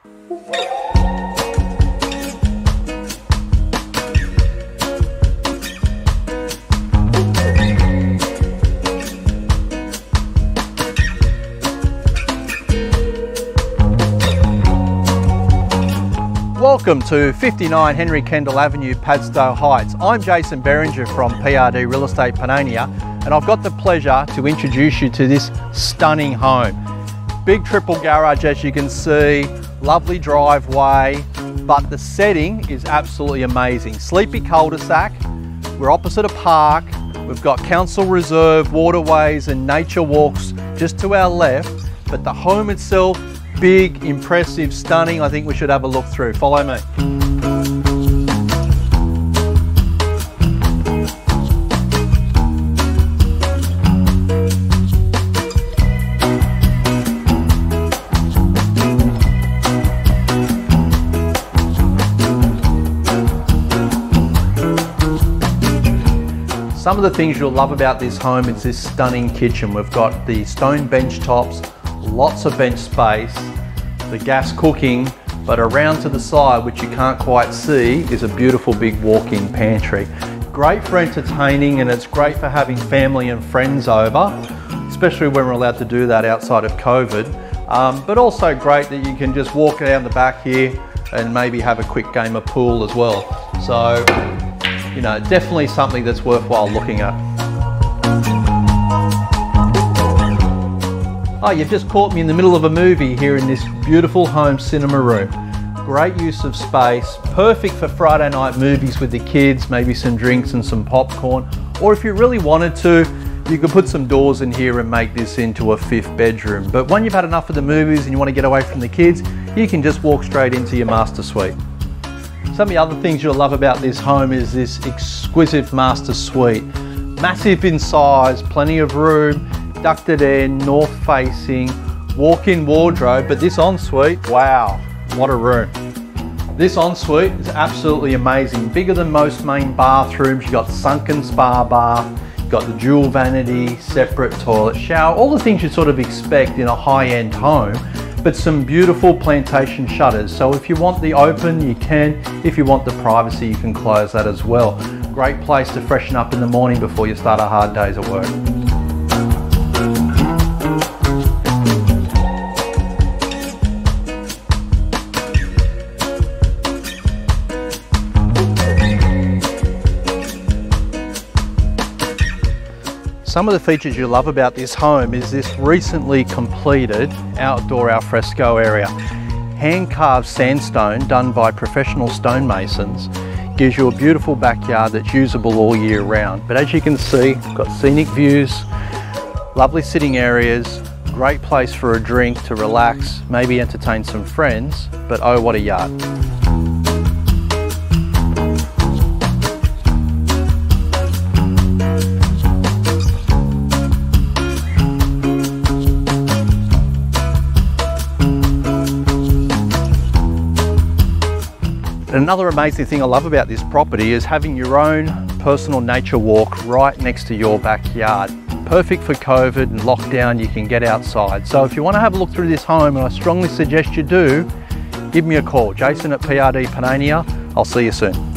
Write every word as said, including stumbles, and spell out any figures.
Welcome to fifty-nine Henry Kendall Avenue, Padstow Heights. I'm Jason Beringer from P R D Real Estate Panania, and I've got the pleasure to introduce you to this stunning home. Big triple garage, as you can see, lovely driveway, but the setting is absolutely amazing. Sleepy cul-de-sac, we're opposite a park, we've got council reserve, waterways and nature walks just to our left, but the home itself, big, impressive, stunning. I think we should have a look through. Follow me. Some of the things you'll love about this home is this stunning kitchen. We've got the stone bench tops, lots of bench space, the gas cooking, but around to the side, which you can't quite see, is a beautiful big walk-in pantry. Great for entertaining, and it's great for having family and friends over, especially when we're allowed to do that outside of COVID. Um, but also great that you can just walk down the back here and maybe have a quick game of pool as well. So, you know, definitely something that's worthwhile looking at. Oh, you've just caught me in the middle of a movie here in this beautiful home cinema room. Great use of space, perfect for Friday night movies with the kids, maybe some drinks and some popcorn. Or if you really wanted to, you could put some doors in here and make this into a fifth bedroom. But when you've had enough of the movies and you want to get away from the kids, you can just walk straight into your master suite. Some of the other things you'll love about this home is this exquisite master suite. Massive in size, plenty of room, ducted air, north facing, walk-in wardrobe, but this ensuite, wow, what a room. This ensuite is absolutely amazing. Bigger than most main bathrooms. You've got sunken spa bath, you've got the dual vanity, separate toilet, shower, all the things you sort of expect in a high-end home, but some beautiful plantation shutters. So if you want the open, you can. If you want the privacy, you can close that as well. Great place to freshen up in the morning before you start a hard day's at work. Some of the features you love about this home is this recently completed outdoor alfresco area. Hand-carved sandstone done by professional stonemasons gives you a beautiful backyard that's usable all year round. But as you can see, got scenic views, lovely sitting areas, great place for a drink to relax, maybe entertain some friends, but oh, what a yard. Another amazing thing I love about this property is having your own personal nature walk right next to your backyard. Perfect for COVID and lockdown, you can get outside. So if you want to have a look through this home, and I strongly suggest you do, give me a call. Jason at P R D Panania. I'll see you soon.